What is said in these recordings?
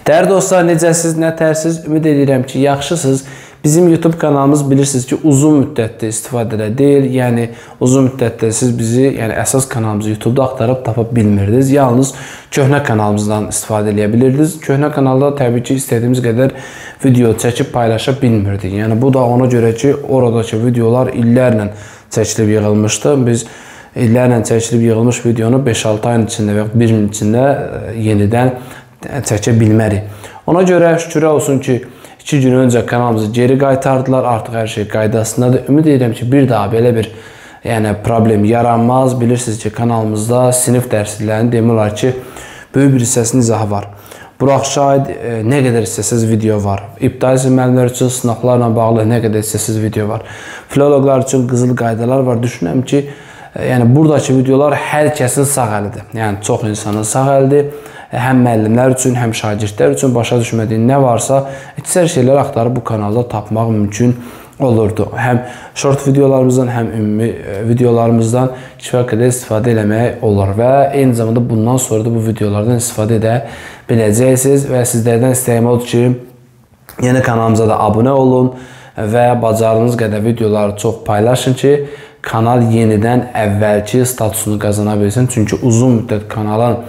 Dəyərli dostlar, necəsiz, nətərsiz? Ümid edirəm ki, yaxşısınız. Bizim YouTube kanalımız bilirsiniz ki, uzun müddətdə istifadədə deyil. Yəni, uzun müddətdə siz bizi, əsas kanalımızı YouTube'da axtarıb tapa bilmirdiniz. Yalnız köhnə kanalımızdan istifadə edə bilirdiniz. Köhnə kanalda təbii ki, istədiyimiz qədər video çəkib paylaşa bilmirdik. Yəni, bu da ona görə ki, oradakı videolar illərlə çəkilib yığılmışdı. Biz illərlə çəkilib yığılmış videonu 5-6 ayın içində və 1 il içində yenidən çəkə bilmərik. Ona görə şükürlər olsun ki, 2 gün öncə kanalımızı geri qaytardılar. Artıq hər şey qaydasındadır. Ümid edirəm ki, bir daha belə bir problem yaranmaz. Bilirsiniz ki, kanalımızda sinif dərsliklərinin demək olar ki, böyük bir hissəsinin izahı var. Burax şahid nə qədər hissəsiz video var. İbtidai müəllimlər üçün sınaqlarla bağlı nə qədər hissəsiz video var. Filoloqlar üçün qızıl qaydalar var. Düşünürəm ki, buradakı videolar hər kəsin sağ əlidir. Yəni, çox insanın sağ əlidir. Həm müəllimlər üçün, həm şagirdlər üçün başa düşmədiyin nə varsa, əksər şeylər axtarıb bu kanalda tapmaq mümkün olurdu. Həm short videolarımızdan, həm ümumi videolarımızdan kifayət qədər istifadə eləmək olur və eyni zamanda bundan sonra da bu videolardan istifadə edə biləcəksiniz və sizlərdən istəyim odur ki, yeni kanalımıza da abunə olun və bacarınız qədər videoları çox paylaşın ki, kanal yenidən əvvəlki statusunu qazana bilsin. Çünki uzun müddət kanalın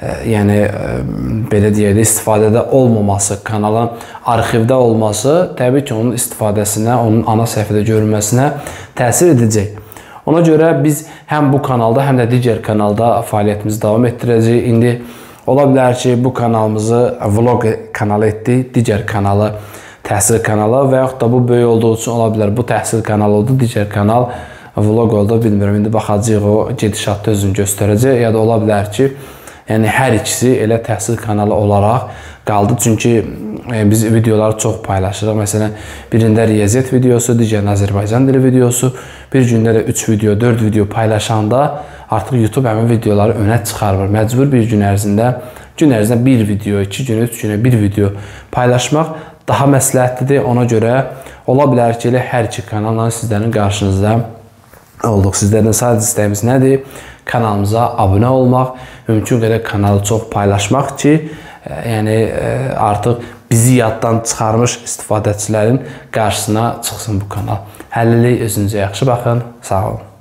belə deyək də istifadədə olmaması, kanalın arxivdə olması təbii ki, onun istifadəsinə, onun ana səhifədə görünməsinə təsir edəcək. Ona görə biz həm bu kanalda, həm də digər kanalda fəaliyyətimizi davam etdirəcəyik. İndi ola bilər ki, bu kanalımızı vlog kanalı etdik, digər kanalı təhsil kanalı və yaxud da bu böyük olduğu üçün ola bilər bu təhsil kanalı oldu, digər kanal vlog oldu, bilmirəm. İndi baxacağıq, o gedişatda özünü göstərəcək, ya da ola bilər ki, hər ikisi elə təhsil kanalı olaraq qaldı. Çünki biz videoları çox paylaşırıq. Məsələn, birində riyaziyyat videosu, digər Azərbaycan dili videosu, bir gündə də 3 video, 4 video paylaşanda artıq YouTube həmin videoları önə çıxarmır. Məcbur bir gün ərzində bir video, 2 günə, 3 günə bir video paylaşmaq daha məsləhətlidir. Ona görə ola bilər ki, elə hər iki kanalla sizlərin qarşınızda olduq. Sizlərdən sadəcə istəyimiz nədir? Kanalımıza abunə olmaq, mümkün qədər kanalı çox paylaşmaq ki, artıq bizi yaddan çıxarmış istifadəçilərin qarşısına çıxsın bu kanal. Hələlik özünüzə yaxşı baxın, sağ olun.